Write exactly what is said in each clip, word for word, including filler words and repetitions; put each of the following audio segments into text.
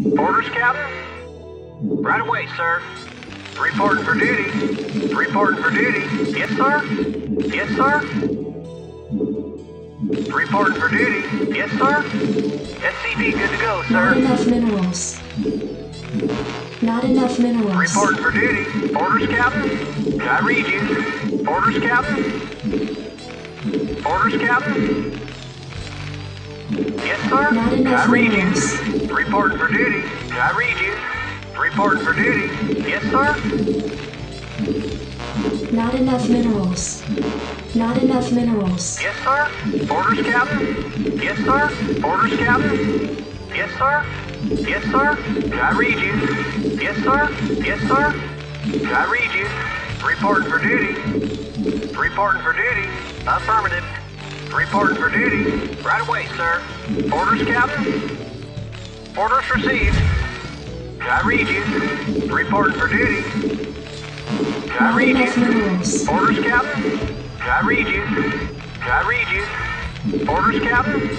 Orders, Captain? Right away, sir. Reporting for duty. Reporting for duty. Yes, sir. Yes, sir. Reporting for duty. Yes, sir. S C V good to go, sir. Not enough minerals. Not enough minerals. Reporting for duty. Orders, Captain? Can I read you? Orders, Captain? Orders, Captain? Yes, sir. Not Can I enough read minerals. you? Reporting for duty. Can I read you? Reporting for duty. Yes, sir. Not enough minerals. Not enough minerals. Yes, sir. Orders, Captain? Yes, sir. Orders, Captain? Yes, sir. Yes, sir. Can I read you? Yes, sir. Yes, sir. Can I read you? Reporting for duty. Reporting for duty. Affirmative. Reporting for duty. Right away, sir. Orders, Captain? Orders received. Can I read you? Reporting for duty. Can I Not read enough you? minerals. Orders, Captain? Can I read you? Can I read you? Orders, Captain?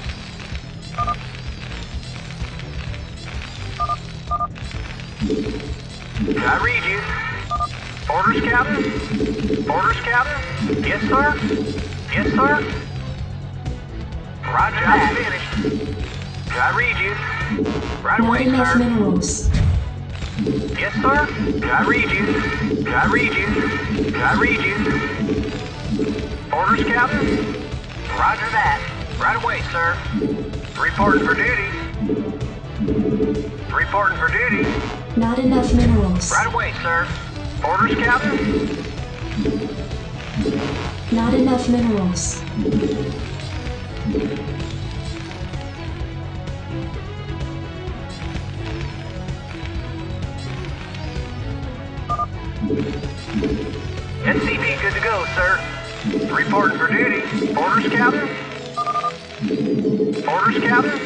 Can I read you? Orders, Captain? Orders, Captain? Yes, sir? Yes, sir? Roger that. Finished. Can I read you? Right Not away, enough sir. minerals. Yes, sir? Can I read you? Can I read you? Can I read you? Orders, Captain? Roger that. Right away, sir. Reporting for duty. Reporting for duty. Not enough minerals. Right away, sir. Orders, Captain? Not enough minerals. S C V good to go, sir. Reporting for duty. Orders, Captain? Orders, Captain?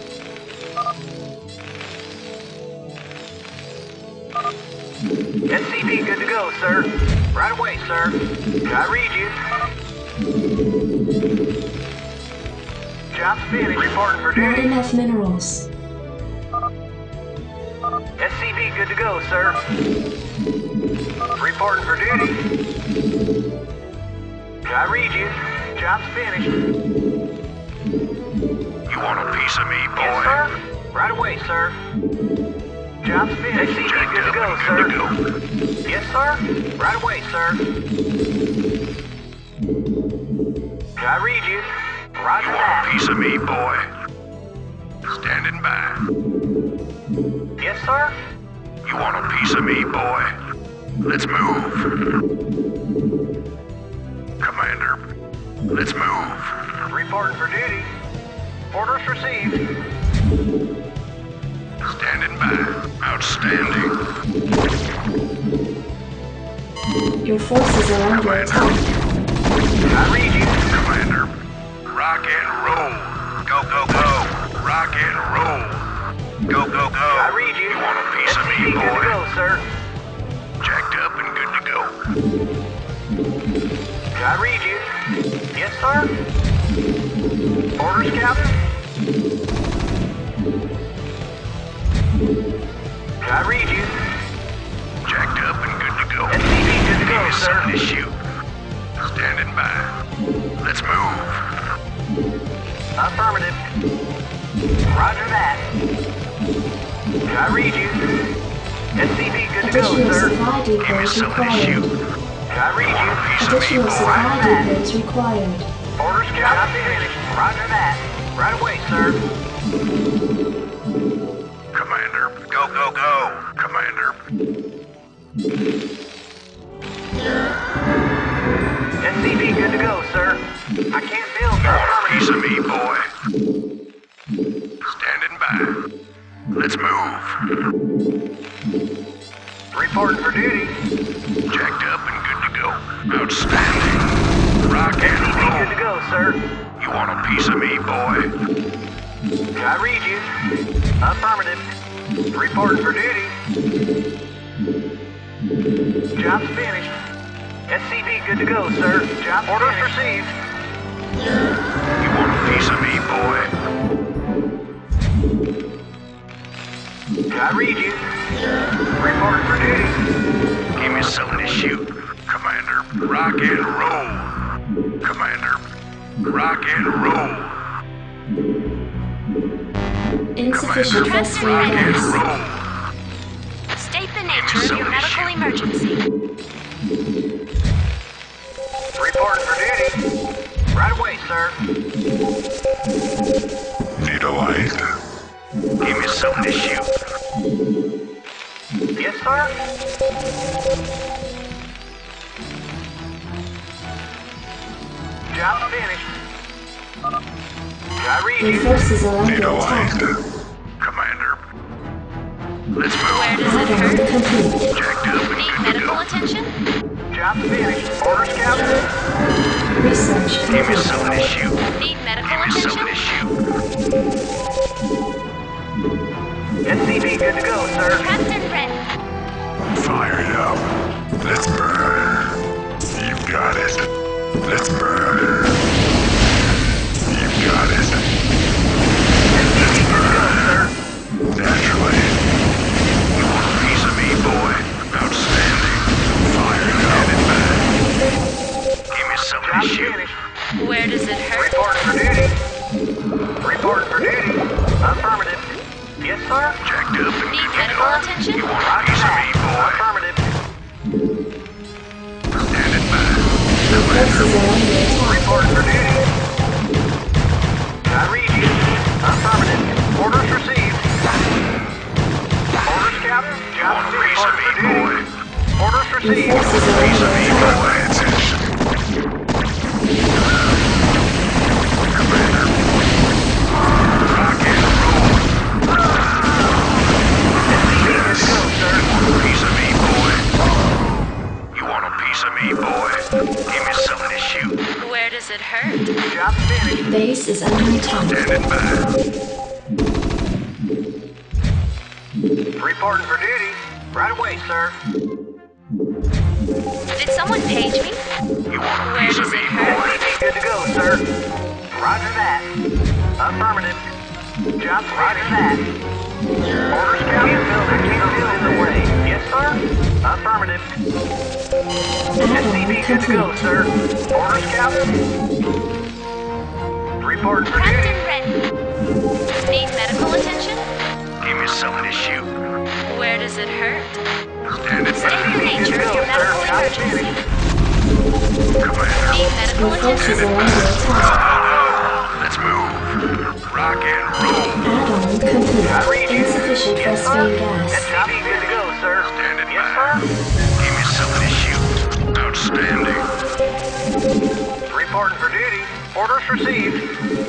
S C V good to go, sir. Right away, sir. Can I read you? Job's finished. Reporting for Not duty. enough minerals. S C V good to go, sir. Reporting for duty. Can I read you? Job's finished. You want a piece of me, boy? Yes, sir. Right away, sir. Job's finished. S C V Jacked good to up go, and sir. good to go. Yes, sir. Right away, sir. Can I read you? Roger You want a that. piece of me, boy? Standing by. Yes, sir. You want a piece of me, boy? Let's move. Commander, let's move. Reporting for duty. Orders received. Standing by. Outstanding. Your forces are under Commander, attack. Can I read you? Commander, rock and roll. Go, go, go. Rock and roll. Go, go, go. Can I read you? You want a piece of S C V me, good to boy? go, sir. Jacked up and good to go. Can I read you? Yes, sir. Orders, Captain? Can I read you? Jacked up and good to go. S C V good to go, Give me sir. something to shoot. Standing by. Let's move. Affirmative. Roger that. Can I read you? S C V good to go, Additional sir. supply Give me depots something to shoot. required. Can I read you? Piece of me, Additional boy. supply depots required. Orders, Captain. Finished. Roger that. Right away, sir. Commander, go, go, go. Commander, S C V good to go, sir. I can't build you want a piece affirmative. of me, boy? Standing by. Let's move. Reporting for duty. Jacked up and good to go. Outstanding. Rock S C V good and to roll. go, sir. You want a piece of me, boy? Can I read you? Affirmative. Reporting for duty. Job's finished. S C V good to go, sir. Job orders received. You want a piece of me, boy? I read you. Report for duty. Give me something to shoot. Commander, rock and roll. Commander, rock and roll. Insufficient Commander, phosphate rock and gas. roll. State the nature of your medical emergency. Report for duty. Right away, sir. Need a light. Give me something to shoot. Yes, sir. Job finished. I read Your you. forces are Need under a light. attack. Commander. Let's Where move. does it Add-on hurt? complete. Jacked up and Need good to medical go. attention? Job finished. Orders, Captain. Research Give me complete. something to shoot. Need medical Give me something attention? to shoot. S C V good to go, sir. Captain ready. Fire it up. Let's burn. You've got it. Let's burn. You've got it. Let's burn. Naturally. You want a piece of me, boy? Outstanding. Fire it up. Give me something Job to shoot. finished. Where does it hurt? Report for duty. Report for duty. Affirmative. Yes, sir. Jacked up and Need good to medical go. attention? You want a Roger piece of me, that. boy? Affirmative. Standing by. Your forces are under attack. Report for duty. I read you. Affirmative. Orders received. Orders, Captain. You Job want a piece finished. of me, boy? Orders Your received. forces are Piece of under me, attack. boy. Attention. Commander. Rock and roll. Good to go, sir. Piece of me, boy. You want a piece of me, boy? Give me something to shoot. Where does it hurt? Job finished. Base is under attack. Standing by. Reporting for duty. Right away, sir. Did someone page me? You want a Where piece of does me, it hurt? boy? Good to go, sir. Roger that. Affirmative. Job Roger that. Orders, Captain. Building. Building in the way. Yes, sir. Affirmative. S C V Add-on good to go, complete. sir. Orders, Captain. Reporting for Captain duty. ready. Need medical attention? Give me something to shoot. Where does it hurt? Standing State the by. nature of your medical emergency. Commander. Need medical Your forces attention? are under attack. Let's move. Rock and roll. Add-on I complete. read you. Insufficient Yes, sir. phosphate gas. S C V good to go, sir. Standing Yes, by. sir. Give me something to shoot. Outstanding. Reporting for duty. Orders received.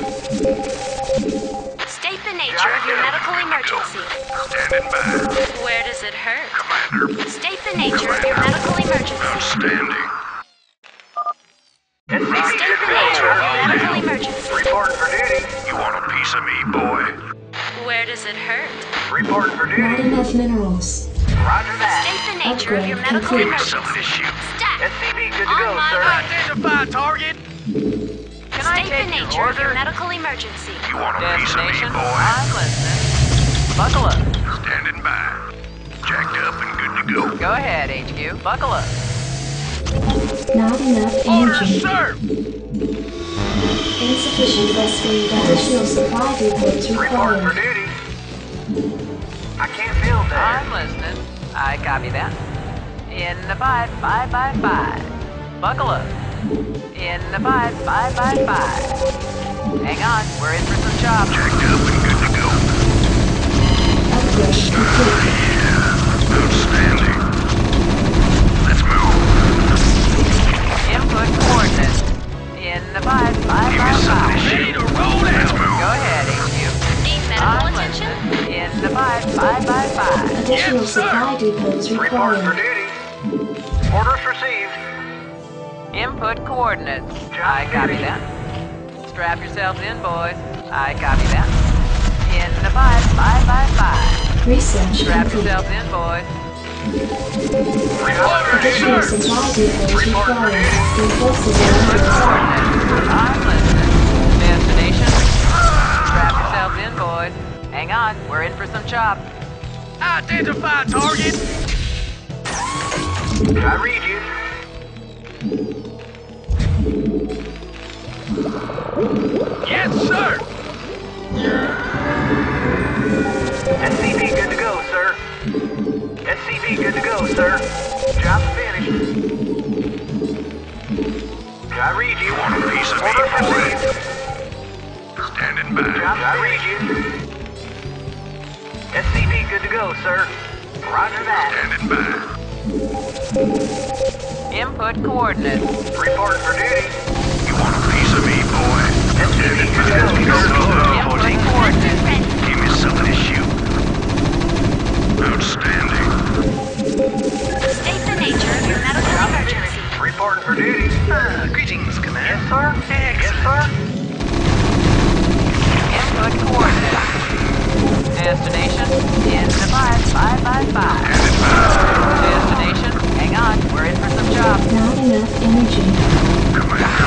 State the nature of your medical emergency. Standing by. Where does it hurt? Commander. State the nature of your medical emergency. Outstanding. S C V State good to the go, nature of your sir. medical emergency. Reporting for duty. You want a piece of me, boy? Where does it hurt? Reporting for Not duty. enough minerals. Roger that. State the nature of your Upgrade medical complete. Give me something to emergency. shoot. Stat. S C V good to go, On my sir. mark. Identify target. Can I State the take your nature of your order? medical emergency. You want a piece of me, Destination? boy? I'm listening. Buckle up. Standing by. Jacked up and good to go. Go ahead, H Q. Buckle up. Not enough Order, energy. sir! Insufficient phosphate gas. Additional supply depots Reporting for required. duty. I can't build that. I'm listening. I copy that. In the five, five by five. Buckle up. In the five, five by five. Hang on, we're in for some chops. Jacked up and good to go. Upgrade complete. Outstanding. Let's move. Input coordinates. In the five, five Give by me something to five. shoot. Let's Go move. ahead, H Q. Need medical I'm attention? listening. In the five, five by five. Additional supply depots Reporting for required. duty. Orders received. Input coordinates. I copy that. Strap yourselves in, boys. I copy that. In the five, five by five. Research Strap complete. yourselves in, boys. Reporting for Additional duty. supply depots Report for required. duty. Your forces are under attack. Coordinates. I'm listening. Destination. Strap yourselves in, boys. Hang on, we're in for some chop. Identify target. I read you. Yes, sir. S C V good to go, sir. S C V good to go, sir. Job finished. I read you. Want a piece of me, Order boy? received. Standing by. Job I read you. S C V good to go, sir. Roger that. Standing by. Input coordinates. Reporting for duty. You want a piece of me, boy? S C V Standing good to by. go, sir. Input coordinates. Give me something to shoot. Outstanding. State the nature of your medical Job emergency. finished. Reporting for duty. Uh, greetings, Command. Yes, sir. Yes, sir. Input coordinates. Destination in the five five five five. Standing by. Destination, hang on, we're in for some jobs. Not enough energy. Commander.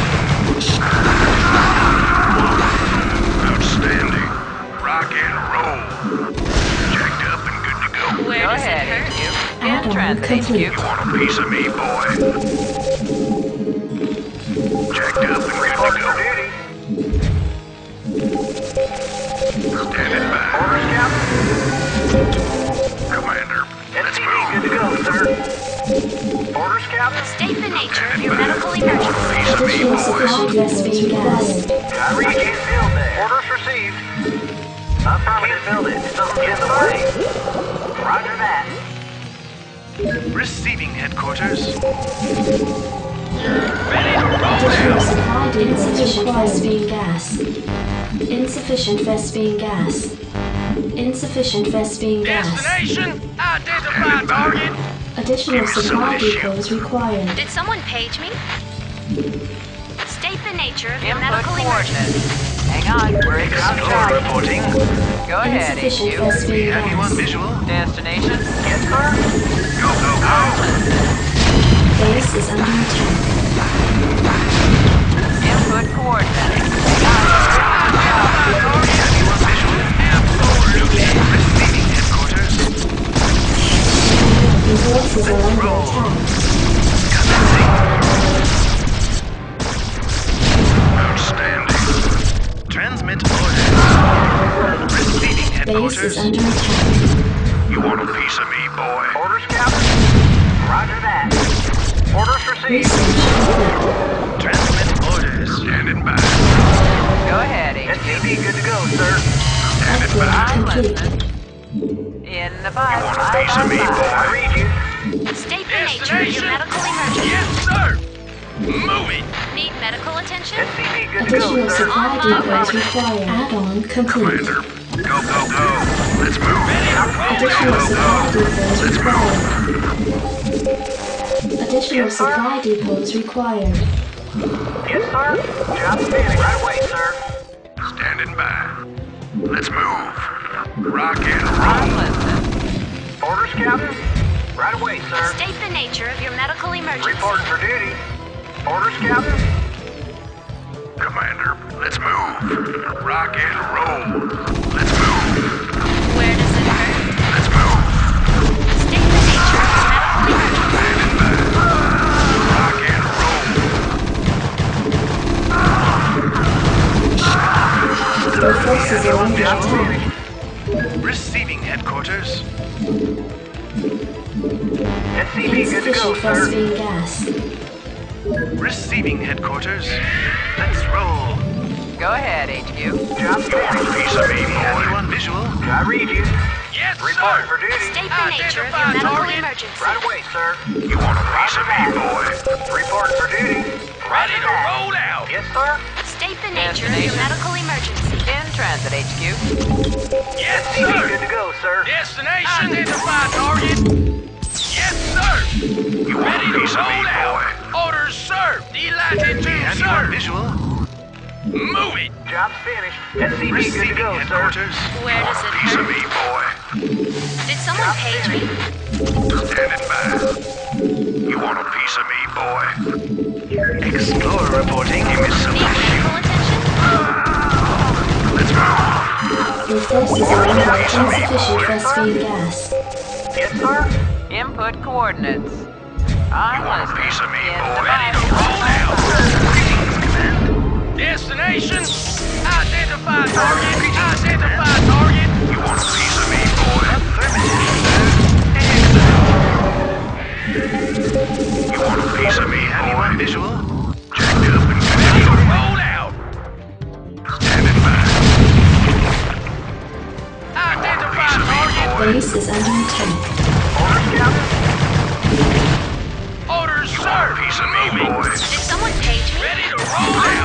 Outstanding. Rock and roll. Jacked up and good to go. Where Go does ahead, it hurt? H Q. In Add-on transit, complete. H Q. You want a piece of me, boy? Jacked up and good to Reporting for go. duty. Standing by. Orders, Captain. Commander, let's S C V good to move. go, sir. Orders, Captain. State the nature of your Standing by. medical You want emergency. a piece of me, Additional boys? supply recipe required. I read you. Field there. Orders received. Affirmative. Build it. Something in the way. Roger that. Receiving headquarters. Additional supply depot insufficient Vespine gas. Insufficient Vespine gas. Insufficient Vespine gas. Destination, identify target. Additional supply depots required. Did someone page me? State the nature of your Input medical emergency. coordinates. Hang on, we're in for some jobs. Reporting. Go ahead, H Insufficient Q. Vespine gas. visual? Destination, Yes, sir. Go, go, go. Base is under attack. input coordinates. Hang on. Absolutely. Receiving headquarters. Your forces are under attack. Outstanding. Transmit orders. Receiving Base is headquarters. under attack. You want a piece of me, boy? Orders, Captain. Roger that. Orders received. Research complete. Transmit orders. Standing by. Go ahead, S H C V good to go, sir. Standing Upgrade by. I'm complete. listening. In the You five want a five piece of me, five boy? five. I read you. State the nature of your medical emergency. Yes, sir. Move it. Need medical attention? S C V good to go, Additional sir. supply depots required. Add-on complete. Commander, go, go, go. Let's move. Additional supply depots required. Additional Yes, sir. supply depots required. Yes, sir. Job finished. Right away, sir. Standing by. Let's move. Rock and I'm roll. listening. Orders, Captain. Right away, sir. State the nature of your medical emergency. Reporting for duty. Orders, Captain. Commander, let's move. Rock and roll. Let's move. Where does it hurt? Let's move. State the nature of your medical emergency. Standing by. Rock and roll. Your forces are under Job attack. finished. Receiving headquarters. S C V good to go, Insufficient sir. Vespine gas. Receiving headquarters. Let's roll. Go ahead, H Q. Job You want a finished. piece of me, boy? On visual? I read you. Yes, Reporting for duty. State the nature of your medical emergency. Right away, sir. You want a piece of me, boy? Reporting for duty. Ready to roll out. Yes, sir. State the nature of your Destination. medical emergency. In transit, H Q. Yes, S C V good to go, sir. Destination. Identify target. Yes, sir. You want a piece of me, boy? Orders, sir. Delighted to, sir. Visual. Move it. Job's finished. S C V good to go, sir. Where does it Piece of hurt? me, boy. Did someone page me? Standing by. You want a piece of me, boy? Explorer reporting. Give me some. Need medical attention? Let's move. Your forces are under insufficient Vespine gas. Yes, sir. Input coordinates. I'm listening. Piece of me, In boy. the Ready to five, roll five, out. five. Destination. Identify target. Identify target. You want a piece of me, boy? You want a piece of me? Anyone visual? Jacked up and ready to roll out. Standing by. Identify target. Base is under attack. Orders, Captain. Orders, sir. Piece of me, boy. Did someone page me? Ready to roll out.